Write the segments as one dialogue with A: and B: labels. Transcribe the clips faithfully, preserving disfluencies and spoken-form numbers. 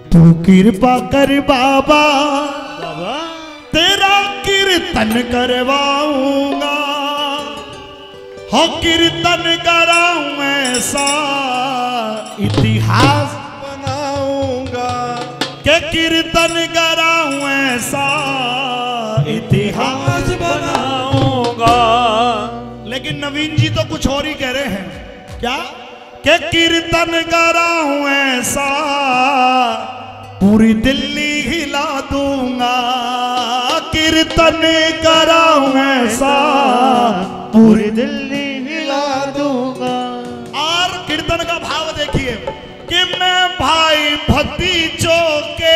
A: तू कृपा कर बाबा तेरा कीर्तन करवाऊंगा, हो कीर्तन कराऊं ऐसा इतिहास बनाऊंगा, के कीर्तन कराऊं ऐसा इतिहास बनाऊंगा। लेकिन नवीन जी तो कुछ और ही कह रहे हैं, क्या के कीर्तन कराऊं ऐसा पूरी दिल्ली हिला दूंगा, कीर्तन कराऊं ऐसा पूरी दिल्ली हिला दूंगा। और कीर्तन का भाव देखिए कि मैं भाई भतीजों के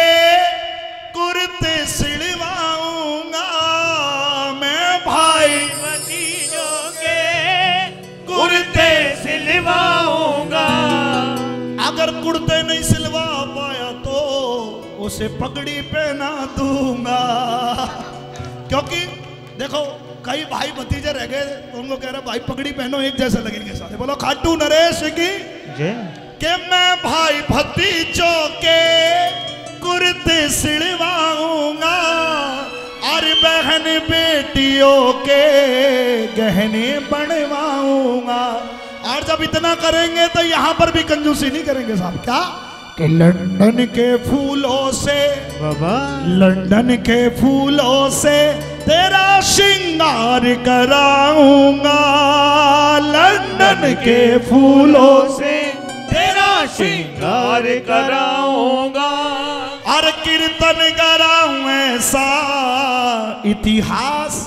A: कुर्ते सिलवाऊंगा, मैं भाई भतीजों के कुर्ते सिलवाऊंगा। अगर कुर्ते नहीं सिलवा पाया तो उसे पगड़ी पहना दूंगा, क्योंकि देखो कई भाई भतीजे रह गए तो उनको कह रहे भाई पगड़ी पहनो एक जैसे लगेंगे सारे। बोलो खाटू नरेश की कि मैं भाई भतीजों के कुर्ते सिलवाऊंगा और बहन बेटियों के गहने बनवाऊंगा। और जब इतना करेंगे तो यहाँ पर भी कंजूसी नहीं करेंगे साहब। क्या कि लंदन के फूलों से बाबा, लंदन के फूलों से तेरा श्रृंगार कराऊंगा, लंदन के फूलों से तेरा श्रृंगार कराऊंगा और कीर्तन कराऊं ऐसा इतिहास।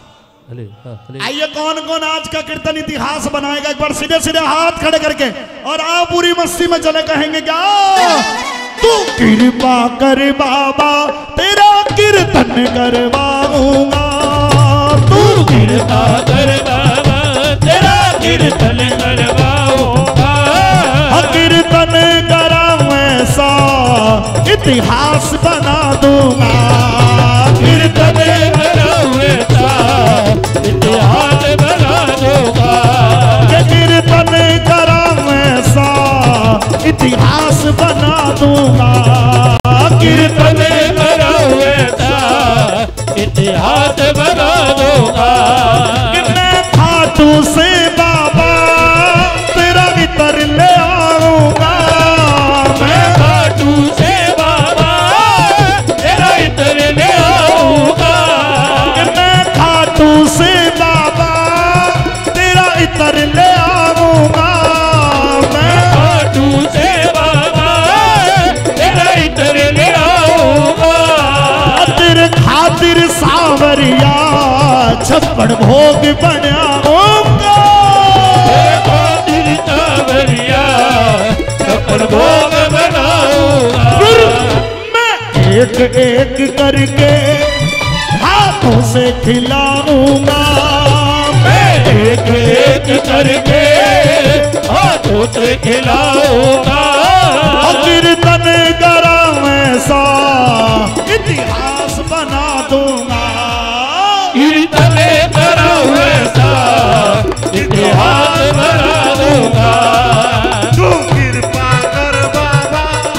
A: आइए कौन कौन आज का कीर्तन इतिहास बनाएगा, एक बार सीधे सीधे हाथ खड़े करके और आओ पूरी मस्ती में चले। कहेंगे क्या तू कृपा कर बाबा तेरा कीर्तन करवाऊंगा, तू कृपा कर बाबा तेरा कीर्तन करवाऊंगा, कीर्तन कराऊं ऐसा इतिहास बना दूंगा, कीर्तन कराऊं ऐसा इतिहास बना दूंगा, कीर्तन कराऊं ऐसा इतिहास बना दूंगा, कीर्तन कराऊं ऐसा इतिहास बना दूंगा। मैं खाटू से बाबा तेरा इतर ले आऊंगा, मैं खाटू से बाबा तेरा इतर ले आऊंगा, मैं खाटू से बाबा तेरा इतर ले आऊंगा, मैं खाटू से बाबा तेरा इतर ले आऊंगा। तेरे खातिर सावरिया छप्पड़ भोग बनाऊंगा, तेरे खातिर सावरिया छप्पड़ भोग बनाऊंगा। मैं एक एक करके हाथों से खिलाऊंगा, मैं एक एक करके हाथों से खिलाऊंगा, कीर्तन कराऊं ऐसा इतिहास बना दूंगा, कीर्तन कराऊं ऐसा इतिहास बना दूंगा। तू कृपा कर बाबा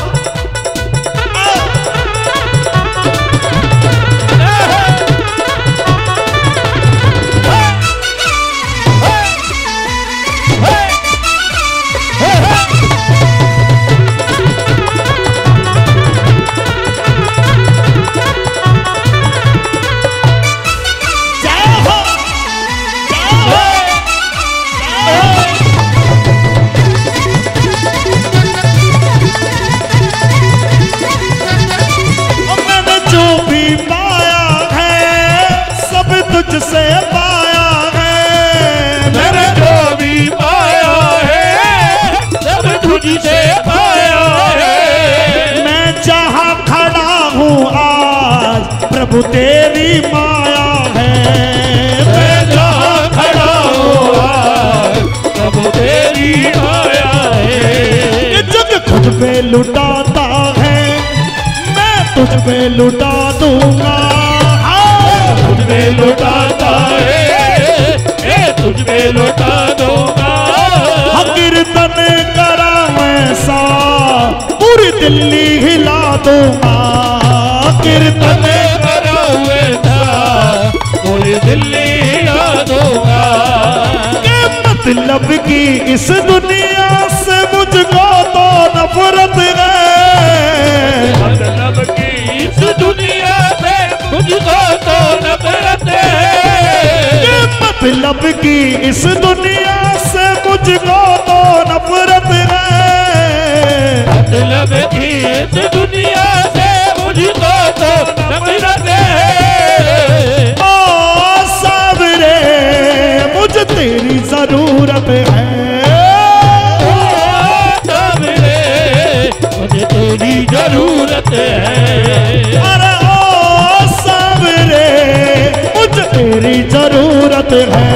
A: तुझसे पाया है, मैंने जो भी पाया है सब तुझसे पाया है। मैं जहाँ खड़ा हूँ आज प्रभु तेरी माया है, मैं जहाँ खड़ा हूँ आज प्रभु तेरी माया है। ये जग खुद पे लुटाता है मैं तुझ पे लुटा दूंगा, तुझ पे लुटाता है मैं तुझ पे लुटा दूंगा। कीर्तन कराऊं ऐसा पूरी दिल्ली हिला दूंगा, कीर्तन
B: करा हुए था पूरी दिल्ली हिला दूंगा।
A: मतलब की इस दुनिया से मुझको तो नफरत है,
B: मतलब की इस दुनिया से मुझको तो नफरत है।
A: मतलब की इस दुनिया से मुझको तो नफरत है,
B: मतलब की इस दुनिया से मुझको तो नफरत है।
A: ओ सावरे मुझे तेरी जरूरत है,
B: ओ सावरे मुझे तेरी जरूरत है।
A: अरे ओ सावरे मुझे तेरी जरूरत है,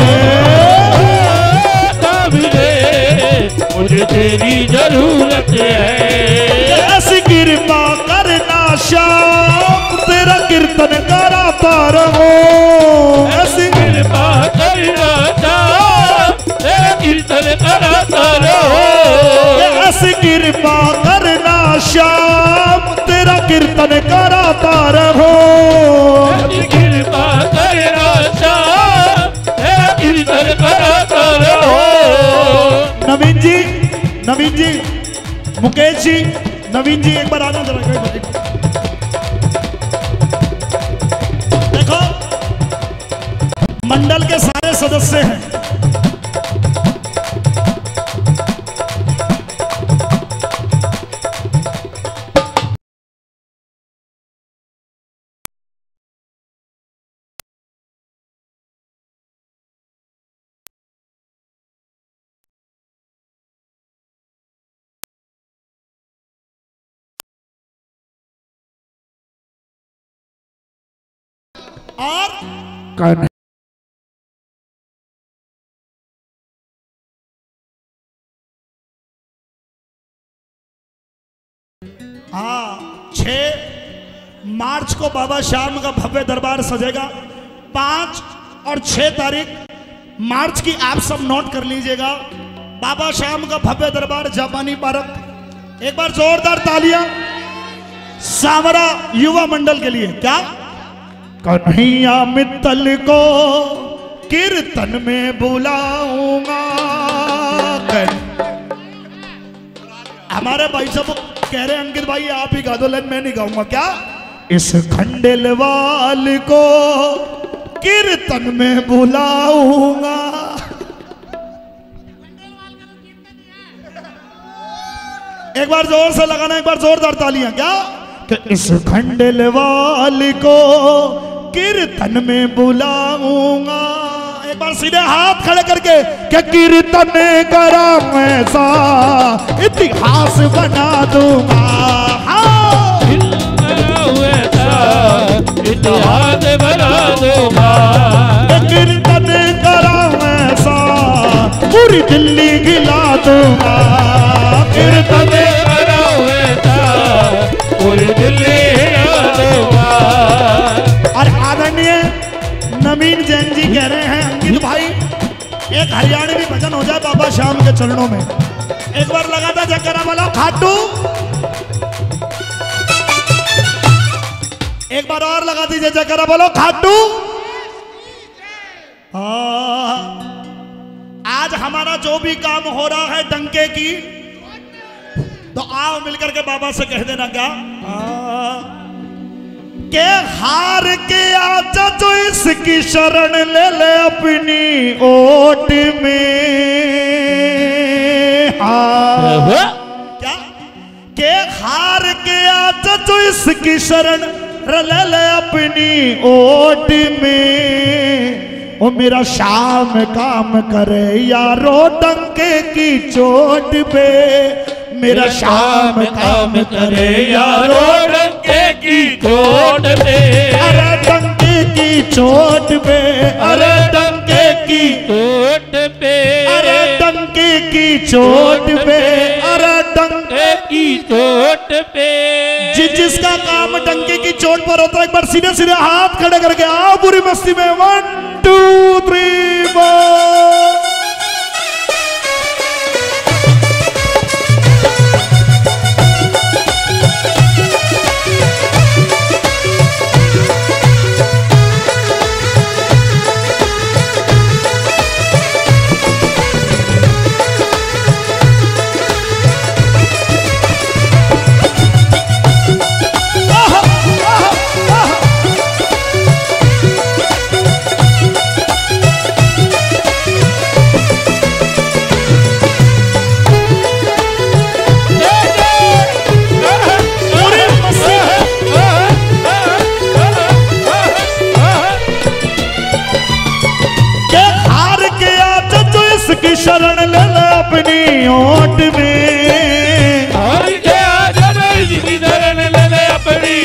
B: मुझे तेरी जरूरत है।
A: ऐसी कृपा करना श्याम तेरा कीर्तन कराता रहो, ऐसी
B: कृपा करना श्याम तेरा कीर्तन कराता रहो,
A: ऐसी कृपा करना श्याम तेरा कीर्तन कराता रहो,
B: कृपा करना श्याम तेरा कीर्तन कराता रहो।
A: नवीन जी, नवीन जी, मुकेश जी, नवीन जी एक बार आना जरा, एक बार, एक बार। देखो मंडल के सारे सदस्य हैं, और कौन हाँ, छह मार्च को बाबा श्याम का भव्य दरबार सजेगा। पांच और छह तारीख मार्च की आप सब नोट कर लीजिएगा। बाबा श्याम का भव्य दरबार जापानी पार्क। एक बार जोरदार तालियां सावरा युवा मंडल के लिए। क्या कन्हैया मित्तल को कीर्तन में बुलाऊंगा। हमारे भाई साहब कह रहे हैं अंकित भाई आप ही गा दो, लाइन मैं नहीं गाऊंगा। क्या इस खंडेलवाल को कीर्तन में बुलाऊंगा। एक बार जोर से लगाना, एक बार जोरदार तालियां। क्या कि इस खंडेलवाल को कीर्तन में बुलाऊंगा। एक बार सीधे हाथ खड़े करके क्या कीर्तन करा ऐसा इतिहास बना दूंगा। हाँ।
B: इतिहास बना दूंगा।
A: कीर्तन करा ऐसा पूरी दिल्ली हिला दूंगा। कीर्तन
B: करा ऐसा पूरी दिल्ली हिला दूंगा।
A: और आदरणीय नवीन जैन जी कह रहे हैं अंकित भाई एक हरियाणवी भजन हो जाए बाबा श्याम के चरणों में। एक बार लगाता जयकारा वाला खाटू। एक बार और लगा दीजिए जयकारा बोलो खाटू। आज हमारा जो भी काम हो रहा है डंके की, तो आओ मिलकर के बाबा से कह देना। क्या आ, के हार के आजा जो इसकी शरण ले ले अपनी ओट में। हाँ। क्या के हार के आजा जो इसकी शरण ले ले अपनी ओट में। ओ मेरा श्याम काम करे यारो डंके की चोट पे। मेरा श्याम काम करे यारो
B: डंके की चोट पे।
A: अरे डंके की चोट पे। अरे डंके की
B: चोट पे।
A: अरे डंके की चोट पे। अरे डंके
B: की चोट पे।
A: जिस जिसका काम डंके की चोट पर होता है एक बार सीधे सीधे हाथ खड़े करके आओ पूरी मस्ती में। One two three four.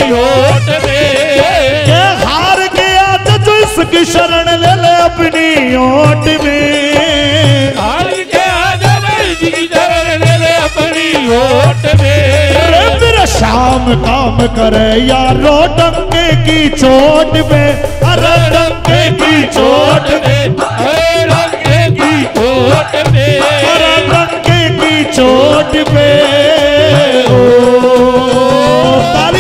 B: होठ पे
A: के हार गया तो इसकी शरण ले ले अपनी ओट में।
B: हार के आजा इसकी शरण ले ले अपनी होठ पे।
A: मेरा शाम काम करे यारो डंके की चोट में, अरे डंके की चोट में,
B: अरे डंके की चोट पे,
A: अरे डंके की चोट पे। ओ ताली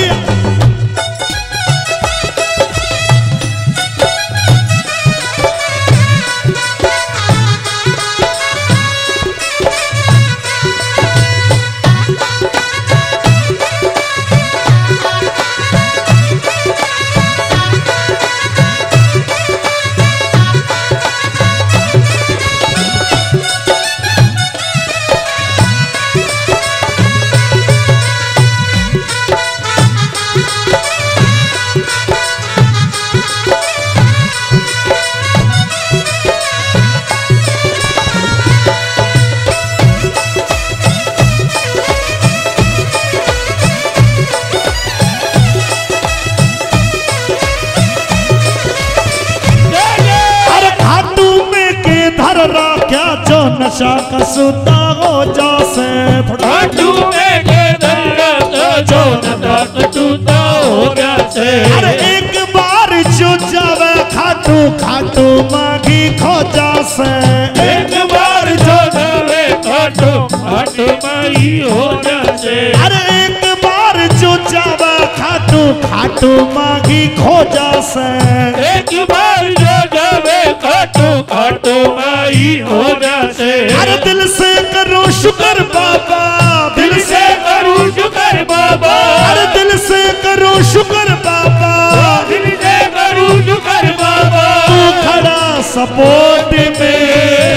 A: नशा का सुता हो जासे
B: खाटू में के दर्द जो नशा का सुता हो जासे।
A: अरे एक बार जो जावे खाटू खाटू मांगी खो जासे।
B: एक बार जो जावे खाटू खाटू मांगी हो जासे।
A: अरे एक बार जो जावे खाटू खाटू मांगी खो जासे।
B: एक बार जो जावे खाटू खाटू मांगी हो जासे।
A: अरे दिल से करो शुक्र बाबा,
B: दिल से करूं शुक्र बाबा,
A: अरे दिल से करो शुक्र बाबा,
B: दिल से करूं शुक्र बाबा।
A: तू खड़ा सपोर्ट में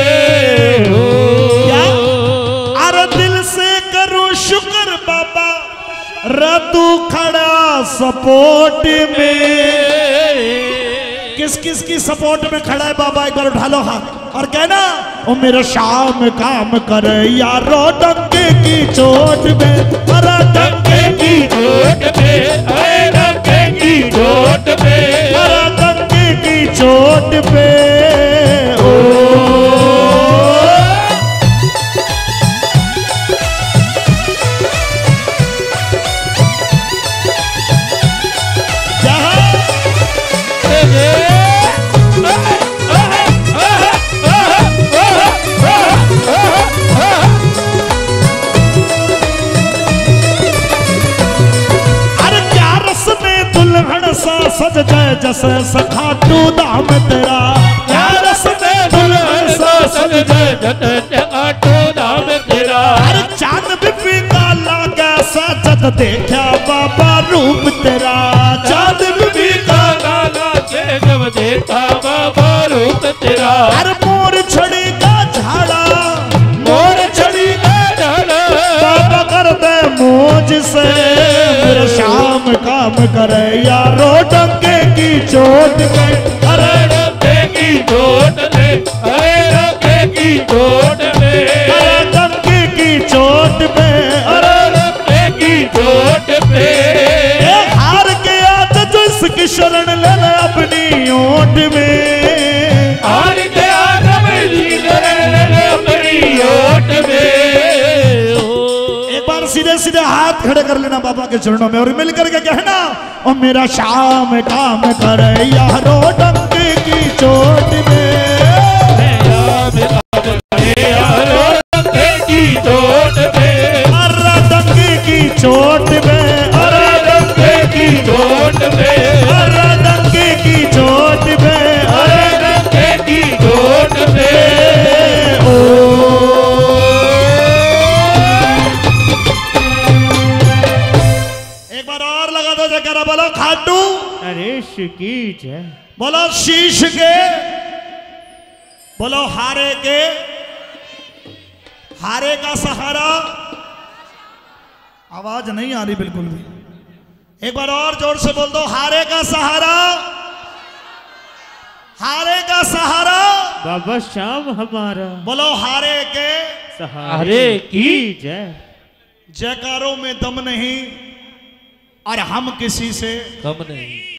A: क्या? अरे दिल से करो शुक्र बाबा, रे तू खड़ा सपोर्ट में। किस किस की सपोर्ट में खड़ा है बाबा, एक बार उठा लो हाथ और कहना ओ मेरा शाम काम करे यारो डंके की चोट में, अरे डंके की
B: चोट पे, अरे डंके की चोट पे,
A: अरे डंके की चोट पे। ओ सज जाए जैसे सखाटू दाम तेरा,
B: यार सदे दुल्हन सा सज जाए जैसे सखाटू दाम तेरा।
A: अरे चांद भी फीका लागा सजद देखा बाबा रूप तेरा, चांद भी फीका
B: लागा से जब देखा बाबा रूप तेरा।
A: अरे मोर छड़ी का झाड़ा,
B: मोर छड़ी का झाड़ा,
A: बाबा कर दे मौज से मेरा शाम काम करे यारो डंके की चोट में,
B: अरे डंके की चोट में, अरे डंके की चोट में,
A: अरे डंके की चोट में,
B: अरे डंके की चोट पे।
A: हार गया तो जो इसकी शरण ले ले अपनी ओट में,
B: हार गया तो इसकी शरण ले ले अपनी ओट में।
A: एक बार सीधे सीधे हाथ खड़े कर लेना बाबा के चरणों में और मिलकर के कहना ओ मेरा शाम काम करे यारो डंके की चोट में,
B: यारो डंके की चोट में,
A: अरे डंके की चोट में,
B: अरे डंके की चोट में,
A: अरे डंके की चोट में,
B: अरे डंके की चोट में।
A: ओ एक बार और लगा दो जगह बोलो खाटू
B: नरेश की जय,
A: बोलो शीश के, बोलो हारे के, हारे का सहारा। आवाज नहीं आ रही बिल्कुल भी, एक बार और जोर से बोल दो हारे का सहारा, हारे का सहारा।
B: बाबा श्याम हमारा,
A: बोलो हारे के
B: सहारे की जय।
A: जयकारों में दम नहीं, और हम किसी से
B: कम नहीं।